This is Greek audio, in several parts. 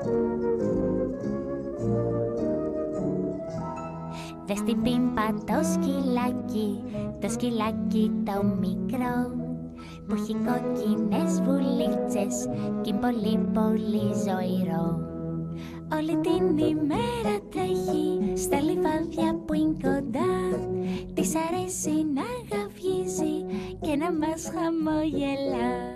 Δες την Πίμπα το σκυλάκι το μικρό, που έχει κόκκινες βουλίτσες κι είναι πολύ πολύ ζωηρό. Όλη την ημέρα τρέχει στα λιβάδια που είναι κοντά, της αρέσει να γαβγίζει και να μας χαμογελά.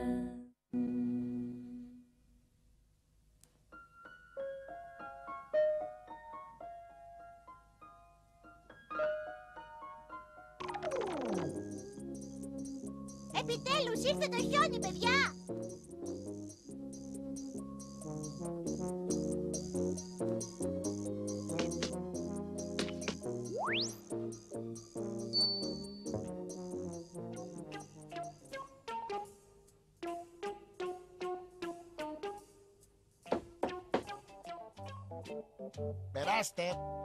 Επιτέλους ήρθε το χιόνι, παιδιά! Περάστε.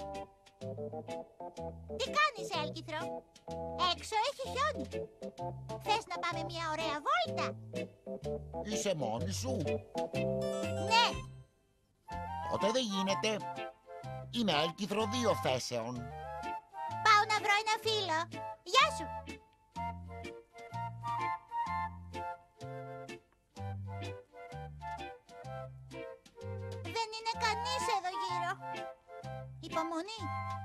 Τι κάνεις, Έλκυθρο? Έξω έχει χιόνι. Θες να πάμε μια ωραία βόλτα? Είσαι μόνη σου? Ναι. Τότε δεν γίνεται. Είμαι Έλκυθρο 2 θέσεων. Πάω να βρω ένα φίλο. Γεια σου. Δεν είναι κανείς εδώ γύρω. Υπομονή.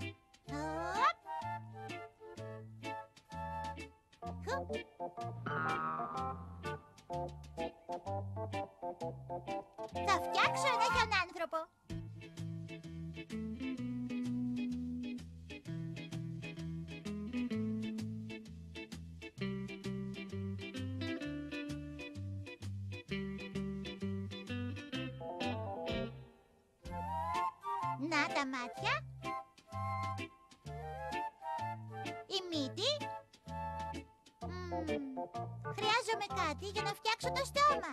Θα φτιάξω ένα χιονάνθρωπο. Να τα μάτια. Η μύτη. Χρειάζομαι κάτι για να φτιάξω το στόμα.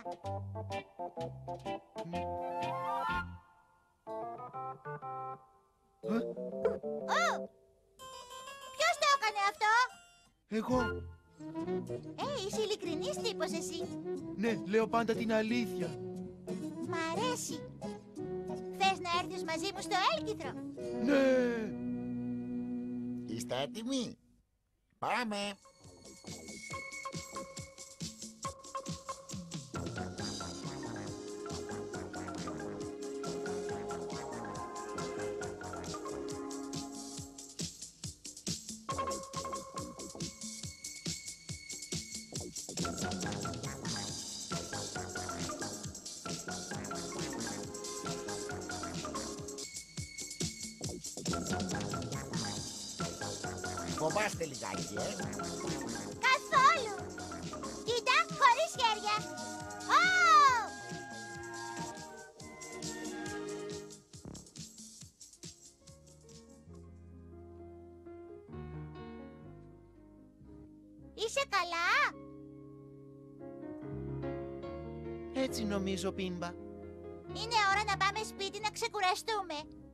Ποιος το έκανε αυτό? Εγώ. Είσαι ειλικρινής τύπος εσύ. Ναι, λέω πάντα την αλήθεια. Μ' αρέσει. Θες να έρθεις μαζί μου στο Έλκυθρο? Ναι. Είστε έτοιμοι? Πάμε. Φοβάστε λιγάκι, Καθόλου. Κοίτα, χωρίς χέρια. Είσαι καλά? Έτσι νομίζω, Πίμπα. Είναι ώρα να πάμε σπίτι να ξεκουραστούμε.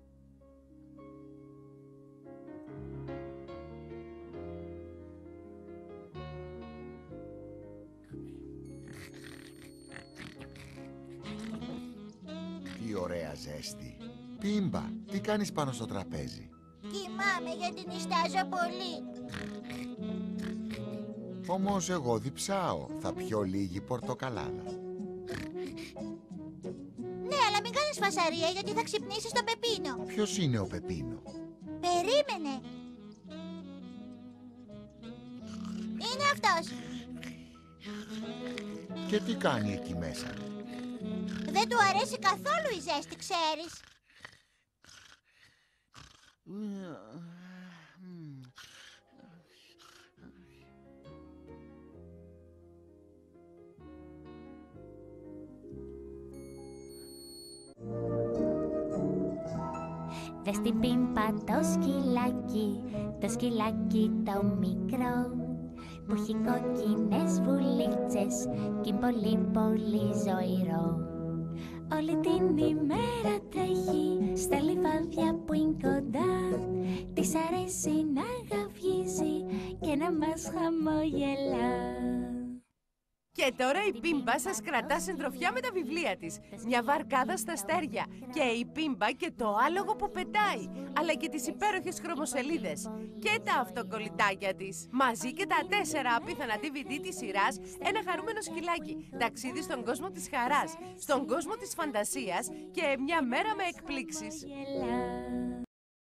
Τι ωραία ζέστη. Πίμπα, τι κάνεις πάνω στο τραπέζι? Κοιμάμαι γιατί νηστάζω πολύ. Όμως εγώ διψάω. Θα πιω λίγη πορτοκαλάδα. Ναι, αλλά μην κάνεις φασαρία γιατί θα ξυπνήσεις τον Πεπίνο. Ποιος είναι ο Πεπίνο? Περίμενε. Είναι αυτός. Και τι κάνει εκεί μέσα? Δεν του αρέσει καθόλου η ζέστη, ξέρεις. Δες την Πίμπα το σκυλάκι το μικρό, που έχει κόκκινες βουλίτσες κι είναι πολύ πολύ ζωηρό. Όλη την ημέρα τρέχει στα λιβάδια που είναι κοντά, της αρέσει να γαβγίζει και να μας χαμογελά. Και Και τώρα η Πίμπα σας κρατά συντροφιά με τα βιβλία της. Μια βαρκάδα στα αστέρια. Και η Πίμπα και το άλογο που πετάει. Αλλά και τις υπέροχες χρωμοσελίδες. Και τα αυτοκολλητάκια της. Μαζί και τα 4 απίθανα DVD της σειράς Ένα χαρούμενο σκυλάκι. Ταξίδι στον κόσμο της χαράς. Στον κόσμο της φαντασίας και μια μέρα με εκπλήξεις. Γελάω.